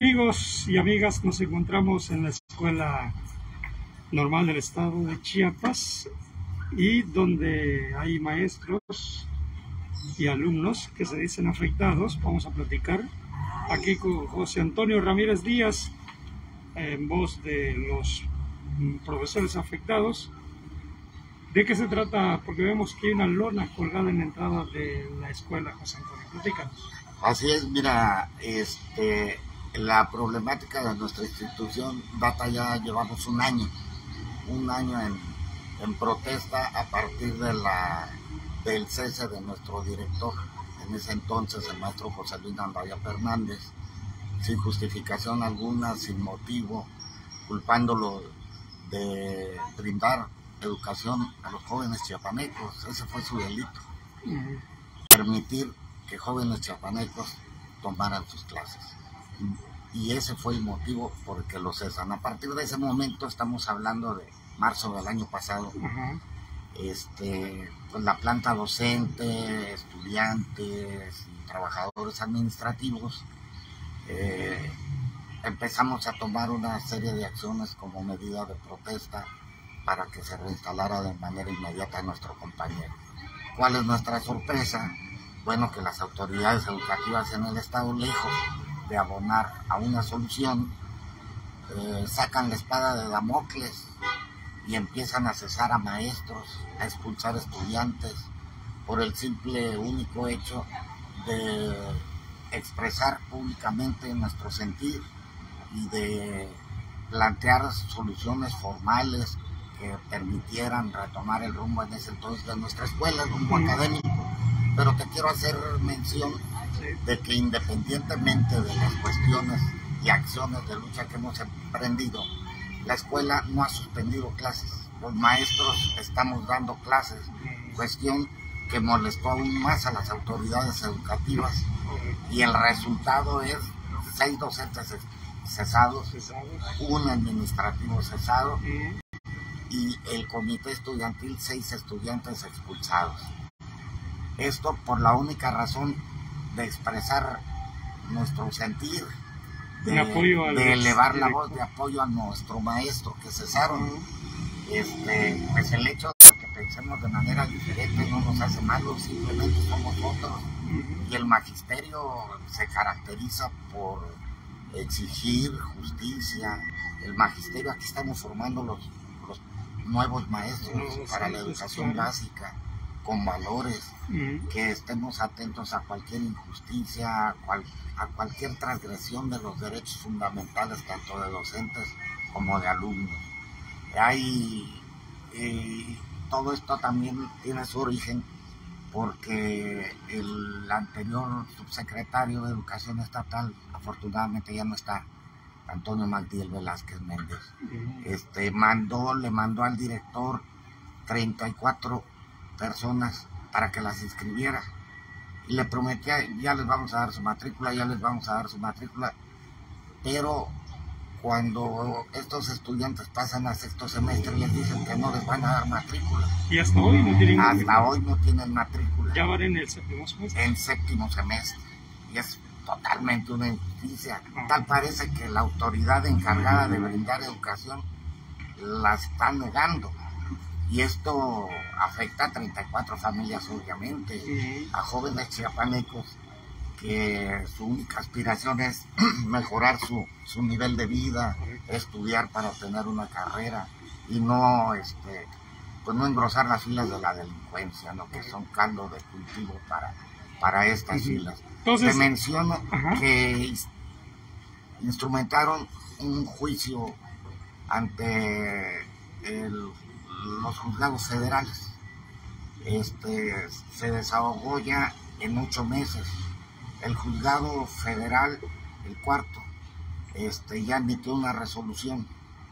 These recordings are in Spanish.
Amigos y amigas, nos encontramos en la Escuela Normal del Estado de Chiapas y donde hay maestros y alumnos que se dicen afectados. Vamos a platicar aquí con José Antonio Ramírez Díaz en voz de los profesores afectados. ¿De qué se trata? Porque vemos que hay una lona colgada en la entrada de la escuela, José Antonio. Platícanos. Así es, mira, la problemática de nuestra institución data ya, llevamos un año en protesta a partir del cese de nuestro director, en ese entonces el maestro José Luis Andrade Fernández, sin justificación alguna, sin motivo, culpándolo de brindar educación a los jóvenes chiapanecos. Ese fue su delito, permitir que jóvenes chiapanecos tomaran sus clases. Y ese fue el motivo por el que lo cesan. A partir de ese momento, estamos hablando de marzo del año pasado, pues la planta docente, estudiantes y trabajadores administrativos, empezamos a tomar una serie de acciones como medida de protesta para que se reinstalara de manera inmediata a nuestro compañero. ¿Cuál es nuestra sorpresa? Bueno, que las autoridades educativas en el estado, lejos de abonar a una solución, sacan la espada de Damocles y empiezan a cesar a maestros, a expulsar estudiantes por el simple único hecho de expresar públicamente nuestro sentir y de plantear soluciones formales que permitieran retomar el rumbo en ese entonces de nuestra escuela, el rumbo académico. Pero te quiero hacer mención de que independientemente de las cuestiones y acciones de lucha que hemos emprendido, la escuela no ha suspendido clases. Los maestros estamos dando clases, cuestión que molestó aún más a las autoridades educativas, y el resultado es 6 docentes cesados, un administrativo cesado y el comité estudiantil 6 estudiantes expulsados. Esto por la única razón de expresar nuestro sentir, de elevar la voz de apoyo a nuestro maestro que cesaron. Pues el hecho de que pensemos de manera diferente no nos hace malos, simplemente somos otros. Y el magisterio se caracteriza por exigir justicia. El magisterio, aquí estamos formando los nuevos maestros para la educación básica, con valores, que estemos atentos a cualquier injusticia, a cualquier transgresión de los derechos fundamentales, tanto de docentes como de alumnos. Todo esto también tiene su origen porque el anterior subsecretario de Educación Estatal, afortunadamente ya no está, Antonio Magdiel Velázquez Méndez, le mandó al director 34 personas para que las inscribiera y le prometía: ya les vamos a dar su matrícula, pero cuando estos estudiantes pasan a sexto semestre les dicen que no les van a dar matrícula. Y hasta hoy no tienen matrícula. Hasta hoy no tienen matrícula. Ya van en el séptimo semestre. En séptimo semestre. Y es totalmente una injusticia. Tal parece que la autoridad encargada de brindar educación la está negando. Y esto afecta a 34 familias, obviamente, a jóvenes chiapanecos que su única aspiración es mejorar su nivel de vida, estudiar para obtener una carrera y no, pues no engrosar las filas de la delincuencia, ¿no? Que son caldo de cultivo para estas filas. Entonces, te menciono que instrumentaron un juicio ante los juzgados federales. Se desahogó ya en 8 meses. El juzgado federal, el cuarto, ya emitió una resolución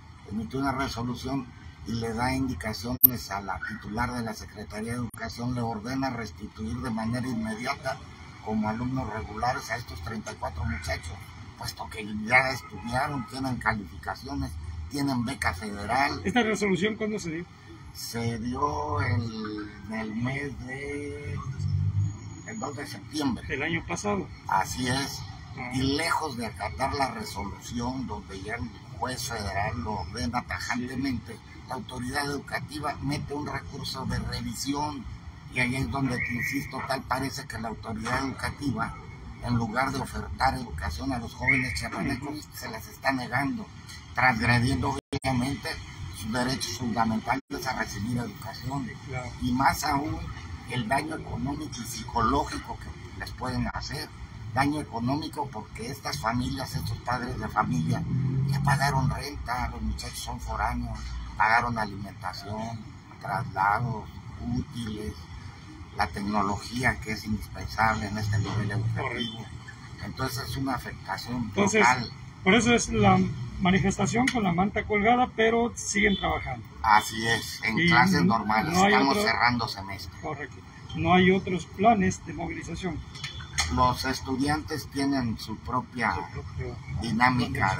y le da indicaciones a la titular de la Secretaría de Educación, le ordena restituir de manera inmediata como alumnos regulares a estos 34 muchachos, puesto que ya estudiaron, tienen calificaciones, tienen beca federal. ¿Esta resolución cuándo se dio? Se dio en el mes de... el 2 de septiembre. ¿Del año pasado? Así es. Y lejos de acatar la resolución donde ya el juez federal lo ordena tajantemente, la autoridad educativa mete un recurso de revisión, y ahí es donde, te insisto, tal parece que la autoridad educativa, en lugar de ofertar educación a los jóvenes chiapanecos, se las está negando, transgrediendo obviamente sus derechos fundamentales a recibir educación, y más aún el daño económico y psicológico que les pueden hacer. Daño económico porque estas familias, estos padres de familia, ya pagaron renta, los muchachos son foráneos, pagaron alimentación, traslados, útiles, la tecnología que es indispensable en este nivel educativo. Entonces es una afectación total. Por eso es la manifestación con la manta colgada, pero siguen trabajando. Así es, en clases normales, estamos cerrando semestre. Correcto. No hay otros planes de movilización. Los estudiantes tienen su propia dinámica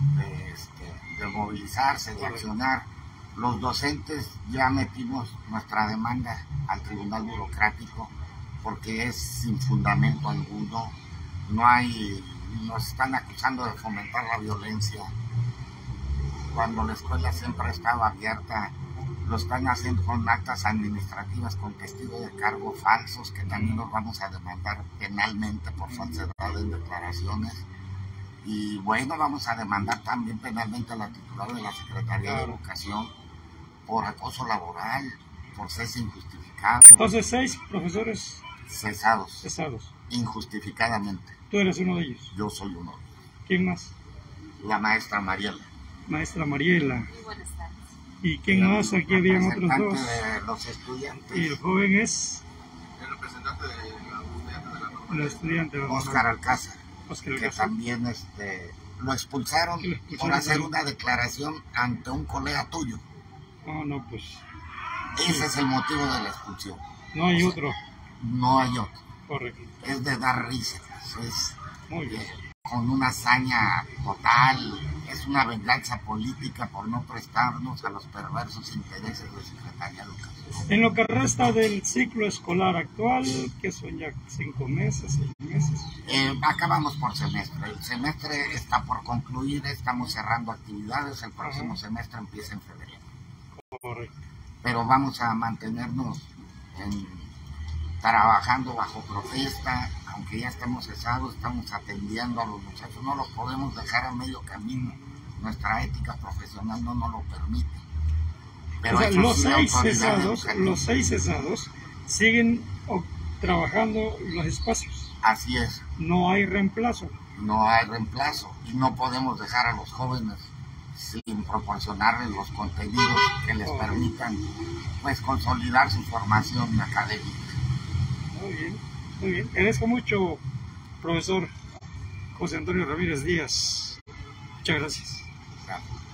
de movilizarse, de accionar. Los docentes ya metimos nuestra demanda al tribunal burocrático porque es sin fundamento alguno. Nos están acusando de fomentar la violencia cuando la escuela siempre estaba abierta. Lo están haciendo con actas administrativas con testigos de cargo falsos, que también los vamos a demandar penalmente por falsedad en declaraciones. Y bueno, vamos a demandar también penalmente a la titular de la Secretaría de Educación por acoso laboral, por cese injustificado. Entonces 6 profesores cesados injustificadamente. ¿Tú eres uno de ellos? Yo soy uno de ellos. ¿Quién más? La maestra Mariela. Maestra Mariela. Muy buenas tardes. ¿Y quién más? Aquí habían otros dos. De los estudiantes. ¿Y el joven es? El representante de El estudiante. Oscar Alcázar. Oscar que Alcázar. También lo expulsaron por hacer una declaración ante un colega tuyo. No, pues. Ese es el motivo de la expulsión. No hay otro. No hay otro. Correcto. Es de dar risa. Es muy bien. Con una hazaña total. Es una venganza política por no prestarnos a los perversos intereses de Secretaría de Educación. En lo que resta del ciclo escolar actual, que son ya 5 meses, 6 meses. Acabamos por semestre. El semestre está por concluir, estamos cerrando actividades. El próximo semestre empieza en febrero. Correcto. Pero vamos a mantenernos trabajando bajo protesta. Aunque ya estamos cesados, estamos atendiendo a los muchachos, no los podemos dejar a medio camino, nuestra ética profesional no nos lo permite. Pero o sea, los 6 cesados siguen trabajando los espacios. Así es. No hay reemplazo. No hay reemplazo y no podemos dejar a los jóvenes sin proporcionarles los contenidos que les permitan pues consolidar su formación académica. Muy bien. Muy bien, agradezco mucho, profesor José Antonio Ramírez Díaz. Muchas gracias. Gracias.